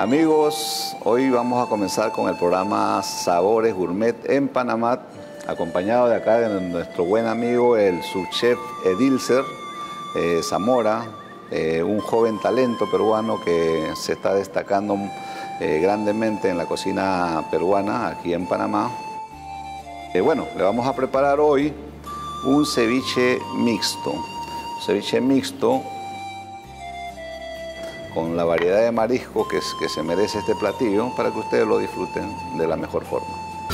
Amigos, hoy vamos a comenzar con el programa Sabores Gourmet en Panamá, acompañado de acá de nuestro buen amigo, el subchef Edilcer Zamora, un joven talento peruano que se está destacando grandemente en la cocina peruana aquí en Panamá. Bueno, le vamos a preparar hoy un ceviche mixto. Ceviche mixto con la variedad de marisco que se merece este platillo para que ustedes lo disfruten de la mejor forma.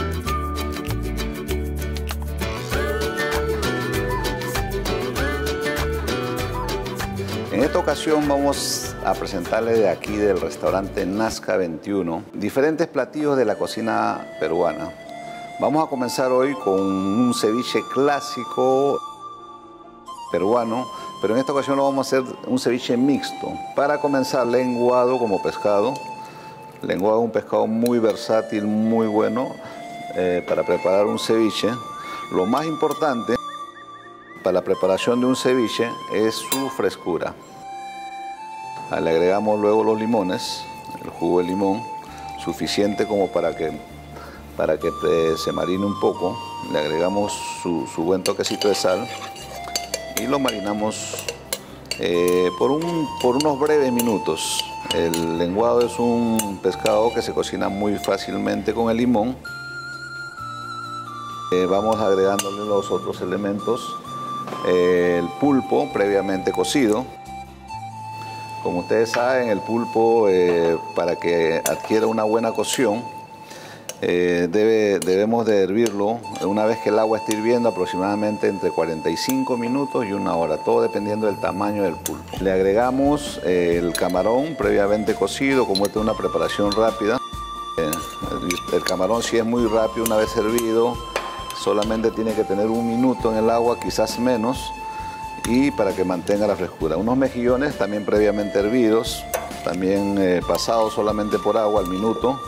En esta ocasión vamos a presentarles de aquí del restaurante Nazca 21 diferentes platillos de la cocina peruana. Vamos a comenzar hoy con un ceviche clásico peruano, pero en esta ocasión lo vamos a hacer un ceviche mixto. Para comenzar, lenguado como pescado. Lenguado es un pescado muy versátil, muy bueno para preparar un ceviche. Lo más importante para la preparación de un ceviche es su frescura. Le agregamos luego los limones, el jugo de limón, suficiente como para que se marine un poco. Le agregamos su buen toquecito de sal y lo marinamos por unos breves minutos. El lenguado es un pescado que se cocina muy fácilmente con el limón. Vamos agregándole los otros elementos. El pulpo previamente cocido. Como ustedes saben, el pulpo para que adquiera una buena cocción debemos de hervirlo una vez que el agua esté hirviendo aproximadamente entre 45 minutos y 1 hora, todo dependiendo del tamaño del pulpo. Le agregamos el camarón previamente cocido, como esta es una preparación rápida. El camarón, si es muy rápido, una vez hervido, solamente tiene que tener 1 minuto en el agua, quizás menos, y para que mantenga la frescura. Unos mejillones también previamente hervidos, también pasados solamente por agua al minuto.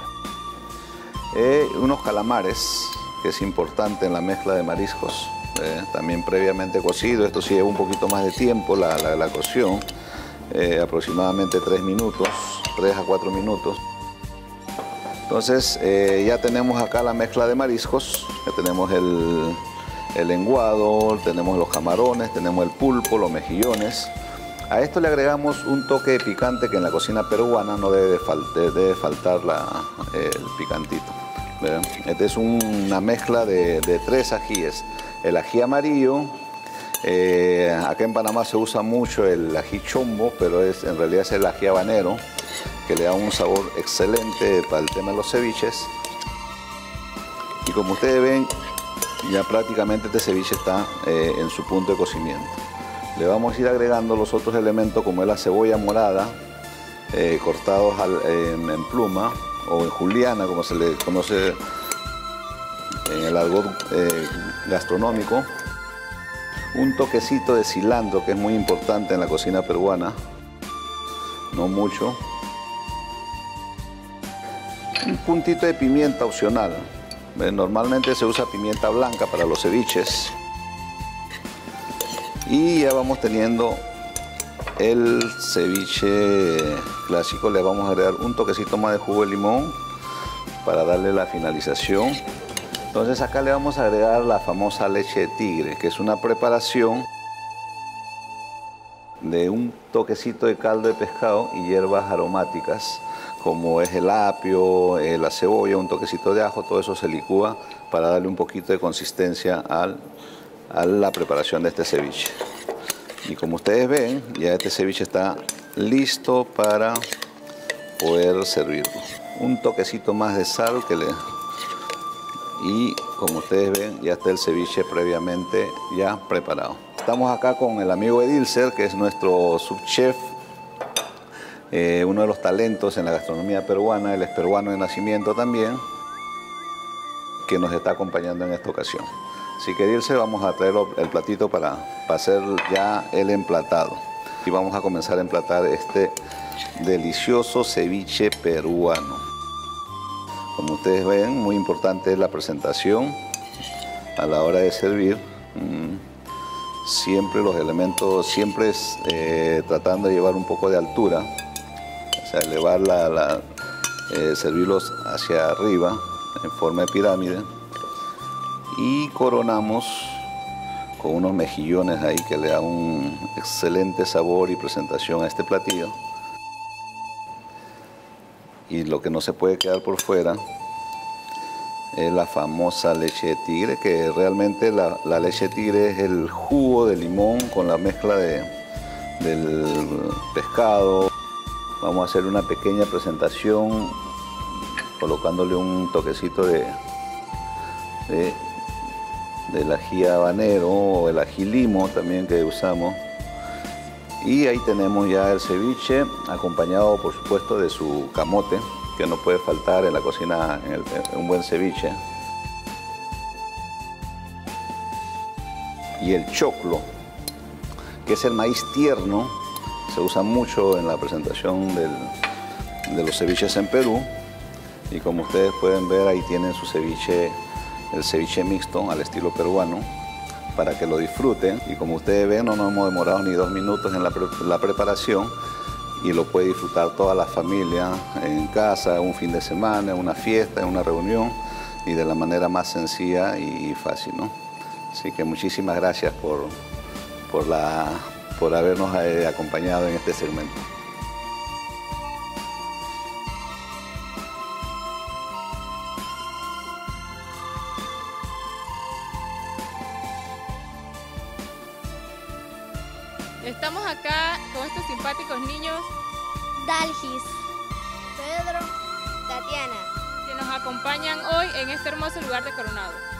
Unos calamares, que es importante en la mezcla de mariscos, también previamente cocido. Esto sí lleva un poquito más de tiempo la cocción, aproximadamente 3 minutos, 3 a 4 minutos. Entonces ya tenemos acá la mezcla de mariscos, ya tenemos el lenguado, tenemos los camarones, tenemos el pulpo, los mejillones. A esto le agregamos un toque de picante que en la cocina peruana no debe faltar el picantito. ¿Ven? Esta es una mezcla de 3 ajíes. El ají amarillo, acá en Panamá se usa mucho el ají chombo, pero en realidad es el ají habanero, que le da un sabor excelente para el tema de los ceviches. Y como ustedes ven, ya prácticamente este ceviche está en su punto de cocimiento. Le vamos a ir agregando los otros elementos como es la cebolla morada, cortados en pluma o en juliana, como se le conoce en el argot gastronómico. Un toquecito de cilantro, que es muy importante en la cocina peruana, no mucho. Un puntito de pimienta opcional. Normalmente se usa pimienta blanca para los ceviches. Y ya vamos teniendo el ceviche clásico. Le vamos a agregar un toquecito más de jugo de limón para darle la finalización. Entonces acá le vamos a agregar la famosa leche de tigre, que es una preparación de un toquecito de caldo de pescado y hierbas aromáticas, como es el apio, la cebolla, un toquecito de ajo. Todo eso se licúa para darle un poquito de consistencia a la preparación de este ceviche. Y como ustedes ven, ya este ceviche está listo para poder servirlo. Un toquecito más de sal y como ustedes ven, ya está el ceviche previamente ya preparado. Estamos acá con el amigo Edilcer, que es nuestro subchef, uno de los talentos en la gastronomía peruana. Él es peruano de nacimiento también, que nos está acompañando en esta ocasión. Así que Edilcer, vamos a traer el platito para hacer ya el emplatado. Y vamos a comenzar a emplatar este delicioso ceviche peruano. Como ustedes ven, muy importante es la presentación a la hora de servir. Siempre los elementos, tratando de llevar un poco de altura. sea, elevar servirlos hacia arriba en forma de pirámide y coronamos con unos mejillones ahí que le dan un excelente sabor y presentación a este platillo. Y lo que no se puede quedar por fuera es la famosa leche de tigre, que realmente la leche de tigre es el jugo de limón con la mezcla del pescado. Vamos a hacer una pequeña presentación colocándole un toquecito del ají habanero o el ají limo también que usamos. Y ahí tenemos ya el ceviche, acompañado por supuesto de su camote, que no puede faltar en la cocina, en un buen ceviche. Y el choclo, que es el maíz tierno, se usa mucho en la presentación de los ceviches en Perú. Y como ustedes pueden ver, ahí tienen su ceviche, el ceviche mixto al estilo peruano, para que lo disfruten. Y como ustedes ven, no nos hemos demorado ni 2 minutos en la preparación y lo puede disfrutar toda la familia en casa, un fin de semana, en una fiesta, en una reunión y de la manera más sencilla y fácil, ¿no? Así que muchísimas gracias por habernos acompañado en este segmento. Estamos acá con estos simpáticos niños Dalgis, Pedro, Tatiana, que nos acompañan hoy en este hermoso lugar de Coronado.